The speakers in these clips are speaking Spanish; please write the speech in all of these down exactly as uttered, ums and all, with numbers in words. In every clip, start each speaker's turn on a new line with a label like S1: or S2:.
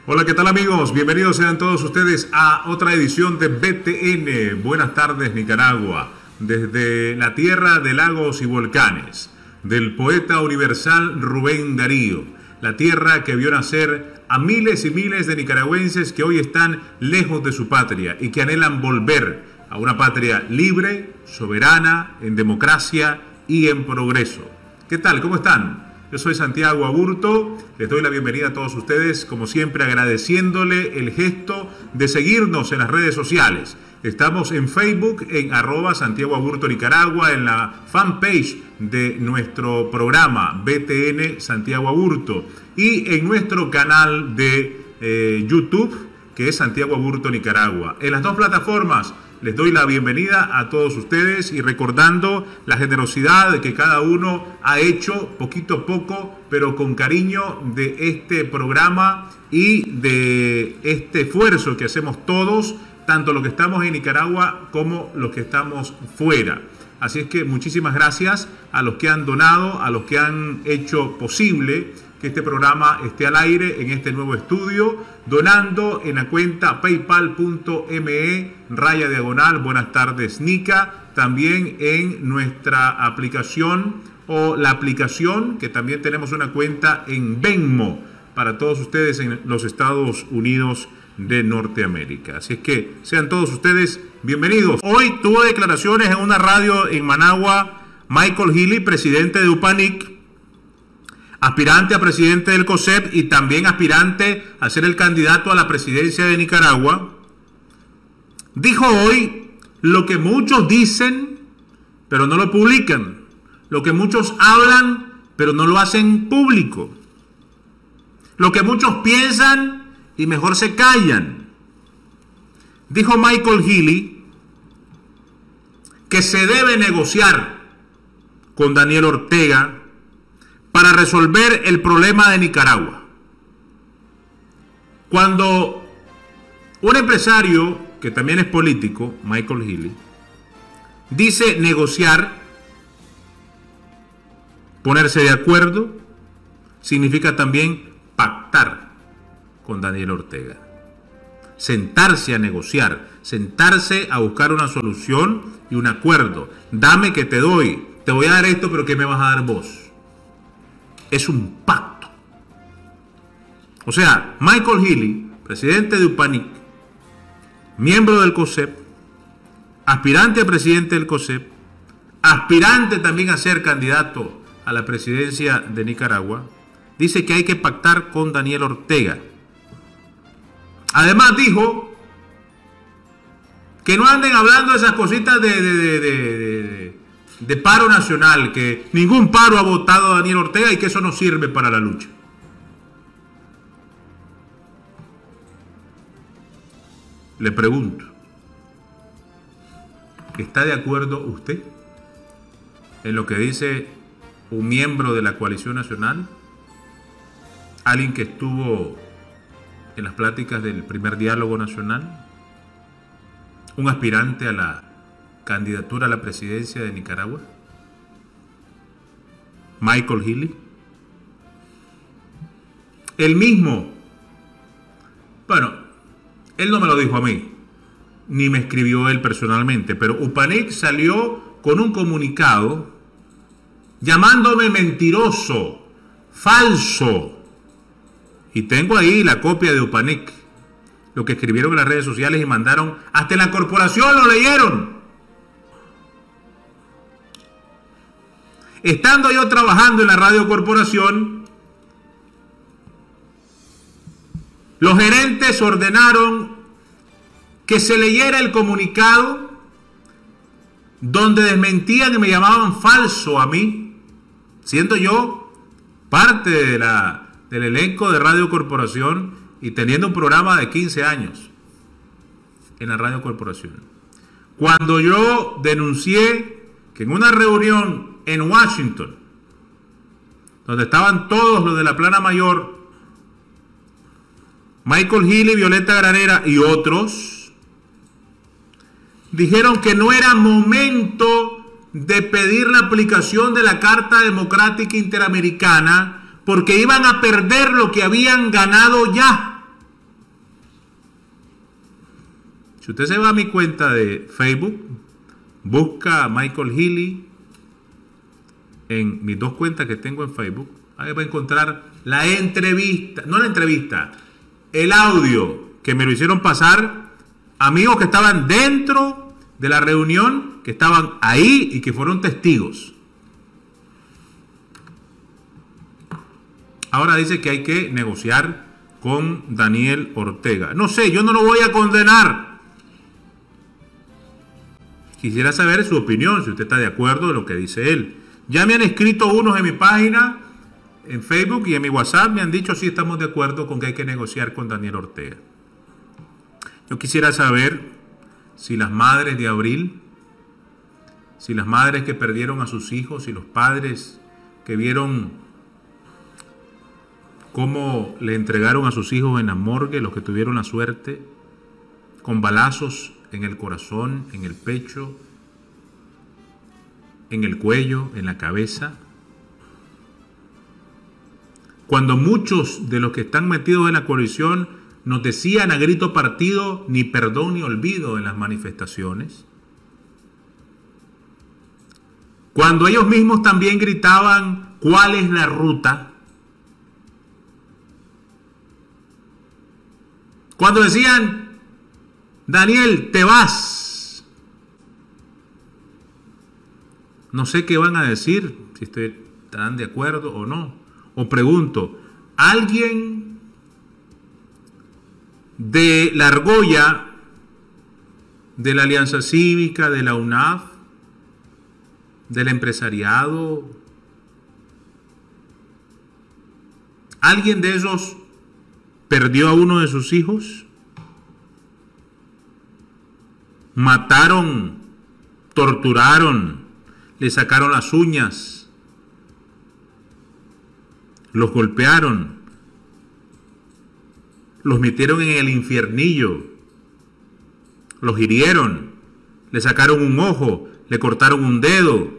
S1: Hola, ¿qué tal amigos? Bienvenidos sean todos ustedes a otra edición de B T N. Buenas tardes, Nicaragua. Desde la tierra de lagos y volcanes, del poeta universal Rubén Darío, la tierra que vio nacer a miles y miles de nicaragüenses que hoy están lejos de su patria y que anhelan volver a una patria libre, soberana, en democracia y en progreso. ¿Qué tal? ¿Cómo están? Yo soy Santiago Aburto, les doy la bienvenida a todos ustedes, como siempre agradeciéndole el gesto de seguirnos en las redes sociales. Estamos en Facebook, en arroba Santiago Aburto Nicaragua, en la fanpage de nuestro programa B T N Santiago Aburto y en nuestro canal de eh, YouTube, que es Santiago Aburto Nicaragua. En las dos plataformas les doy la bienvenida a todos ustedes y recordando la generosidad que cada uno ha hecho poquito a poco, pero con cariño, de este programa y de este esfuerzo que hacemos todos, tanto los que estamos en Nicaragua como los que estamos fuera. Así es que muchísimas gracias a los que han donado, a los que han hecho posible que este programa esté al aire en este nuevo estudio, donando en la cuenta paypal punto me raya diagonal buenas tardes Nica, también en nuestra aplicación o la aplicación, que también tenemos una cuenta en Venmo para todos ustedes en los Estados Unidos de Norteamérica. Así es que sean todos ustedes bienvenidos. Hoy tuvo declaraciones en una radio en Managua Michael Healy, presidente de UPANIC, aspirante a presidente del COSEP y también aspirante a ser el candidato a la presidencia de Nicaragua. Dijo hoy lo que muchos dicen, pero no lo publican. Lo que muchos hablan, pero no lo hacen público. Lo que muchos piensan y mejor se callan. Dijo Michael Healy que se debe negociar con Daniel Ortega para resolver el problema de Nicaragua. Cuando un empresario, que también es político, Michael Healy, dice negociar, ponerse de acuerdo, significa también pactar con Daniel Ortega. Sentarse a negociar, sentarse a buscar una solución y un acuerdo. Dame que te doy, te voy a dar esto, pero ¿qué me vas a dar vos? Es un pacto. O sea, Michael Healy, presidente de UPANIC, miembro del COSEP, aspirante a presidente del COSEP, aspirante también a ser candidato a la presidencia de Nicaragua, dice que hay que pactar con Daniel Ortega. Además dijo que no anden hablando de esas cositas de, de, de, de, de de paro nacional, que ningún paro ha votado a Daniel Ortega y que eso no sirve para la lucha. Le pregunto, ¿está de acuerdo usted en lo que dice un miembro de la coalición nacional? Alguien que estuvo en las pláticas del primer diálogo nacional, un aspirante a la candidatura a la presidencia de Nicaragua, Michael Healy. Él mismo, bueno, él no me lo dijo a mí, ni me escribió él personalmente, pero UPANIC salió con un comunicado llamándome mentiroso, falso, y tengo ahí la copia de UPANIC, lo que escribieron en las redes sociales y mandaron, hasta en la corporación lo leyeron. Estando yo trabajando en la radio corporación, los gerentes ordenaron que se leyera el comunicado donde desmentían y me llamaban falso a mí, siendo yo parte de la, del elenco de radio corporación y teniendo un programa de quince años en la radio corporación. Cuando yo denuncié que en una reunión en Washington, donde estaban todos los de la plana mayor, Michael Healy, Violeta Granera y otros, dijeron que no era momento de pedir la aplicación de la Carta Democrática Interamericana porque iban a perder lo que habían ganado ya. Si usted se va a mi cuenta de Facebook, busca a Michael Healy en mis dos cuentas que tengo en Facebook, ahí va a encontrar la entrevista, no la entrevista, el audio que me lo hicieron pasar amigos que estaban dentro de la reunión, que estaban ahí y que fueron testigos. Ahora dice que hay que negociar con Daniel Ortega. No sé, yo no lo voy a condenar. Quisiera saber su opinión, si usted está de acuerdo de lo que dice él. Ya me han escrito unos en mi página, en Facebook y en mi WhatsApp, me han dicho si sí, estamos de acuerdo con que hay que negociar con Daniel Ortega. Yo quisiera saber si las madres de Abril, si las madres que perdieron a sus hijos, si los padres que vieron cómo le entregaron a sus hijos en la morgue, los que tuvieron la suerte, con balazos en el corazón, en el pecho, en el cuello, en la cabeza. Cuando muchos de los que están metidos en la coalición nos decían a grito partido, ni perdón ni olvido en las manifestaciones. Cuando ellos mismos también gritaban, ¿cuál es la ruta? Cuando decían, Daniel, te vas. No sé qué van a decir, si estarán de acuerdo o no. O pregunto, ¿alguien de la argolla de la Alianza Cívica, de la U N A F, del empresariado, alguien de esos perdió a uno de sus hijos? Mataron, torturaron, le sacaron las uñas, los golpearon, los metieron en el infiernillo, los hirieron, le sacaron un ojo, le cortaron un dedo.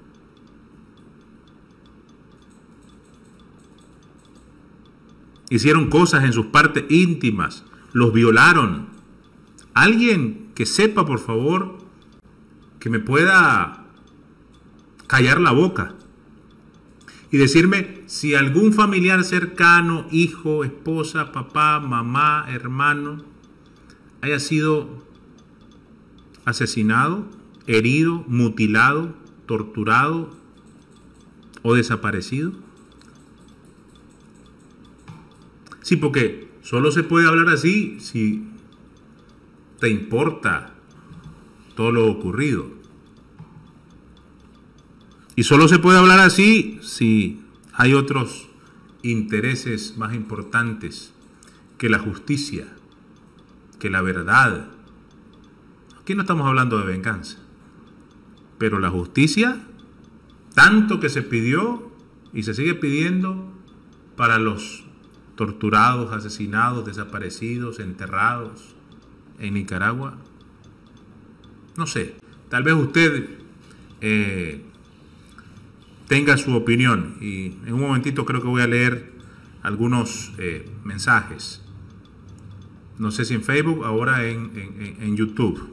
S1: Hicieron cosas en sus partes íntimas, los violaron. Alguien que sepa, por favor, que me pueda callar la boca y decirme si algún familiar cercano, hijo, esposa, papá, mamá, hermano, haya sido asesinado, herido, mutilado, torturado o desaparecido. Sí, porque solo se puede hablar así si te importa todo lo ocurrido. Y solo se puede hablar así si hay otros intereses más importantes que la justicia, que la verdad. Aquí no estamos hablando de venganza, pero la justicia, tanto que se pidió y se sigue pidiendo para los torturados, asesinados, desaparecidos, enterrados en Nicaragua. No sé, tal vez usted eh, tenga su opinión y en un momentito creo que voy a leer algunos eh, mensajes. No sé si en Facebook, ahora en, en, en YouTube.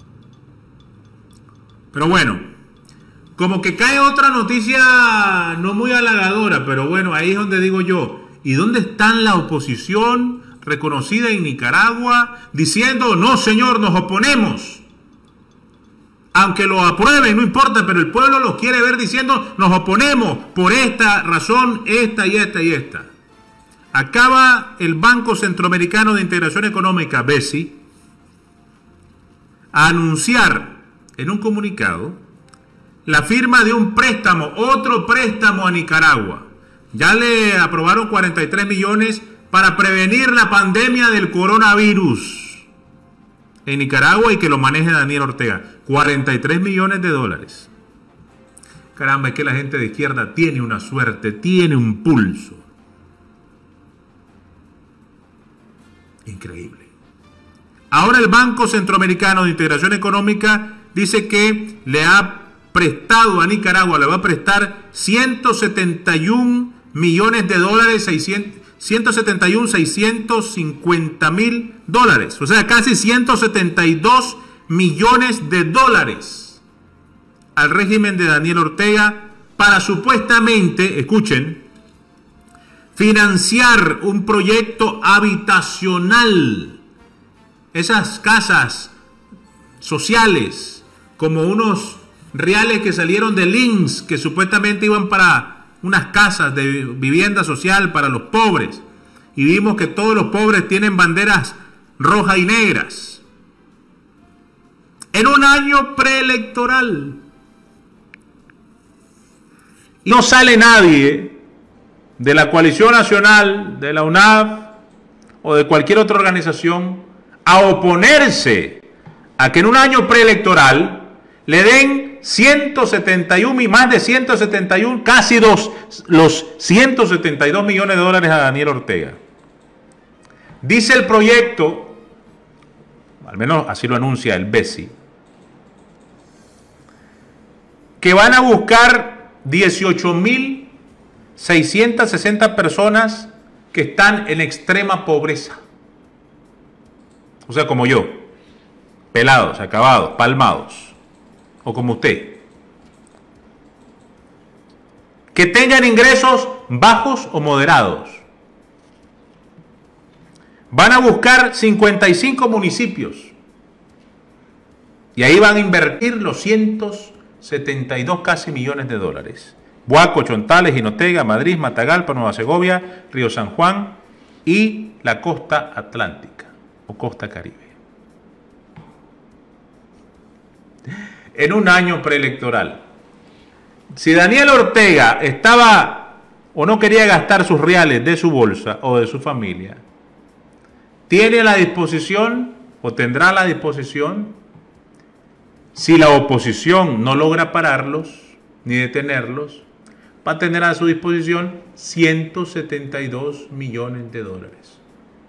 S1: Pero bueno, como que cae otra noticia no muy halagadora, pero bueno, ahí es donde digo yo, ¿y dónde están la oposición reconocida en Nicaragua diciendo, no señor, nos oponemos? Aunque lo aprueben, no importa, pero el pueblo lo quiere ver diciendo, nos oponemos por esta razón, esta y esta y esta. Acaba el Banco Centroamericano de Integración Económica, B C I, a anunciar en un comunicado la firma de un préstamo, otro préstamo a Nicaragua. Ya le aprobaron cuarenta y tres millones para prevenir la pandemia del coronavirus en Nicaragua y que lo maneje Daniel Ortega. cuarenta y tres millones de dólares. Caramba, es que la gente de izquierda tiene una suerte, tiene un pulso. Increíble. Ahora el Banco Centroamericano de Integración Económica dice que le ha prestado a Nicaragua, le va a prestar ciento setenta y un millones de dólares, ciento setenta y un, seiscientos cincuenta mil dólares. O sea, casi ciento setenta y dos millones de dólares al régimen de Daniel Ortega para supuestamente, escuchen, financiar un proyecto habitacional. Esas casas sociales, como unos reales que salieron de Links, que supuestamente iban para unas casas de vivienda social para los pobres. Y vimos que todos los pobres tienen banderas rojas y negras. En un año preelectoral. Y no sale nadie de la Coalición Nacional, de la U N A V o de cualquier otra organización a oponerse a que en un año preelectoral le den ciento setenta y uno y más de ciento setenta y uno, casi dos, los ciento setenta y dos millones de dólares a Daniel Ortega. Dice el proyecto, al menos así lo anuncia el B E S I, que van a buscar dieciocho mil seiscientas sesenta personas que están en extrema pobreza. O sea, como yo, pelados, acabados, palmados, o como usted. Que tengan ingresos bajos o moderados. Van a buscar cincuenta y cinco municipios. Y ahí van a invertir los ciento setenta y dos casi millones de dólares. Buaco, Chontales, Jinotega, Madrid, Matagalpa, Nueva Segovia, Río San Juan y la costa atlántica o costa caribe. En un año preelectoral. Si Daniel Ortega estaba o no quería gastar sus reales de su bolsa o de su familia, tiene a la disposición o tendrá a la disposición, si la oposición no logra pararlos ni detenerlos, va a tener a su disposición ciento setenta y dos millones de dólares.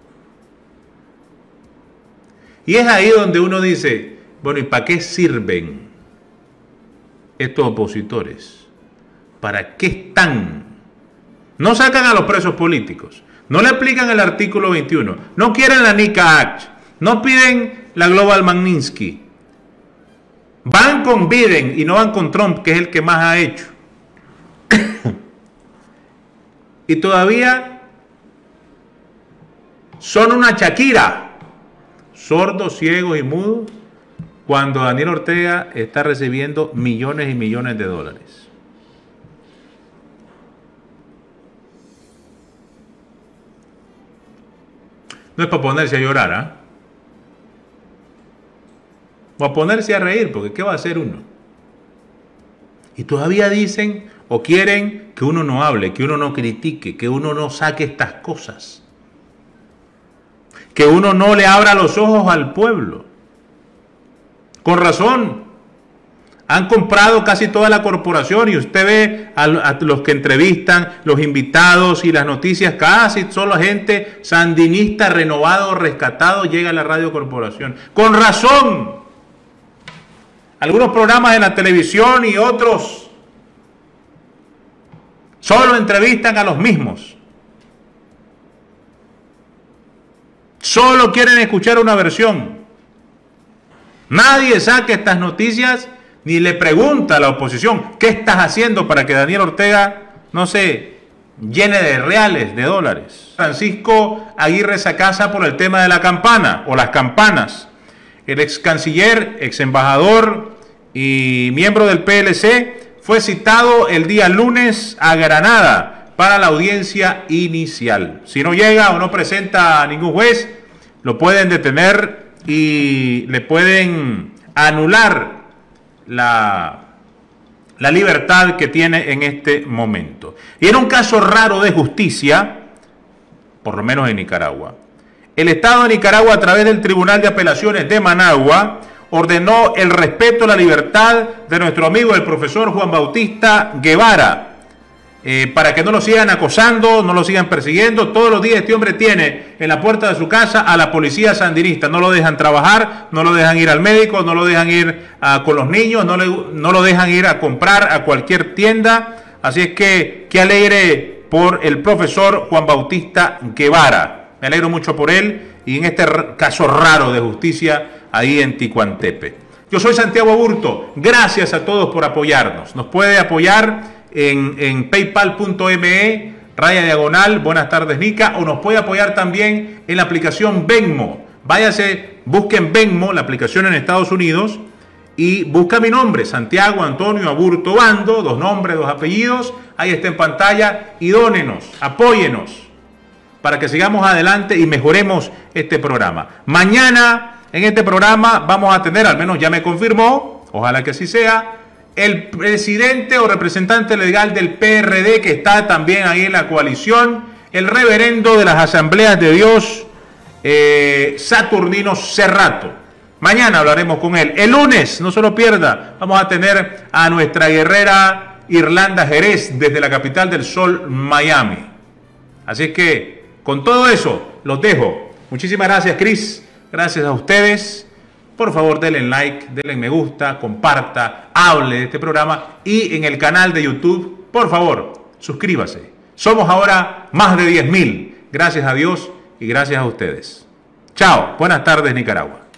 S1: Y es ahí donde uno dice, bueno, ¿y para qué sirven estos opositores? ¿Para qué están? No sacan a los presos políticos, no le aplican el artículo veintiuno, no quieren la NICA Act, no piden la Global Magnitsky. Van con Biden y no van con Trump, que es el que más ha hecho. Y todavía son una Shakira, sordos, ciegos y mudos, cuando Daniel Ortega está recibiendo millones y millones de dólares. No es para ponerse a llorar, ¿ah? ¿eh? O a ponerse a reír, porque ¿qué va a hacer uno? Y todavía dicen o quieren que uno no hable, que uno no critique, que uno no saque estas cosas, que uno no le abra los ojos al pueblo. Con razón, han comprado casi toda la corporación y usted ve a, a los que entrevistan, los invitados y las noticias, casi solo gente sandinista, renovado, rescatado, llega a la radio corporación. Con razón. Algunos programas en la televisión y otros solo entrevistan a los mismos. Solo quieren escuchar una versión. Nadie saca estas noticias ni le pregunta a la oposición, ¿qué estás haciendo para que Daniel Ortega no se llene de reales, de dólares? Francisco Aguirre Sacasa por el tema de la campana o las campanas. El ex canciller, ex embajador y miembro del P L C fue citado el día lunes a Granada para la audiencia inicial. Si no llega o no presenta a ningún juez, lo pueden detener y le pueden anular la, la libertad que tiene en este momento. Y en un caso raro de justicia, por lo menos en Nicaragua, el Estado de Nicaragua, a través del Tribunal de Apelaciones de Managua, ordenó el respeto a la libertad de nuestro amigo el profesor Juan Bautista Guevara, eh, para que no lo sigan acosando, no lo sigan persiguiendo. Todos los días este hombre tiene en la puerta de su casa a la policía sandinista. No lo dejan trabajar, no lo dejan ir al médico, no lo dejan ir uh, con los niños, no, le, no lo dejan ir a comprar a cualquier tienda. Así es que qué alegre
S2: por el profesor Juan Bautista Guevara. Me alegro mucho por él y en este caso raro de justicia ahí en Ticuantepe. Yo soy Santiago Aburto. Gracias a todos por apoyarnos. Nos puede apoyar en, en paypal punto me, raya diagonal, buenas tardes Nica, o nos puede apoyar también en la aplicación Venmo. Váyase, busquen Venmo, la aplicación en Estados Unidos, y busca mi nombre, Santiago Antonio Aburto Bando, dos nombres, dos apellidos, ahí está en pantalla, y dónenos, apóyenos, para que sigamos adelante y mejoremos este programa. Mañana en este programa vamos a tener, al menos ya me confirmó, ojalá que así sea, el presidente o representante legal del P R D, que está también ahí en la coalición, el reverendo de las Asambleas de Dios, eh, Saturnino Cerrato. Mañana hablaremos con él. El lunes, no se lo pierda, vamos a tener a nuestra guerrera Irlanda Jerez desde la capital del sol, Miami. Así es que, con todo eso, los dejo. Muchísimas gracias, Cris. Gracias a ustedes. Por favor, denle like, denle me gusta, comparta, hable de este programa. Y en el canal de YouTube, por favor, suscríbase. Somos ahora más de diez mil. Gracias a Dios y gracias a ustedes. Chao. Buenas tardes, Nicaragua.